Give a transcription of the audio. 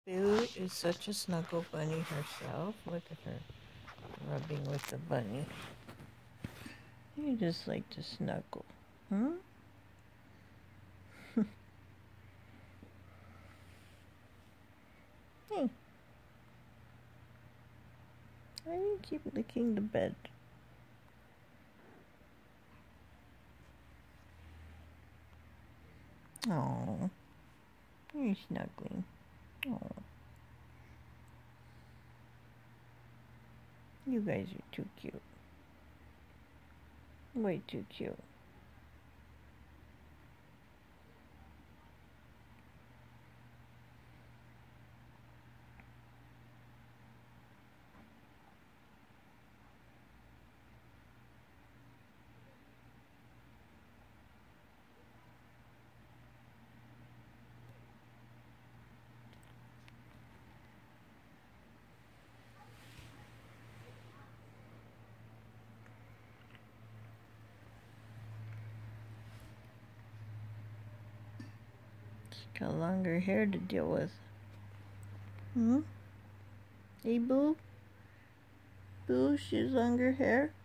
Boo is such a snuggle bunny herself. Look at her rubbing with the bunny. You just like to snuggle, huh? Hey. Why do you keep licking the bed? Oh, you're snuggling. Oh, you guys are too cute. Way too cute. She's got longer hair to deal with. Hmm? Hey, Boo? Boo, she has longer hair?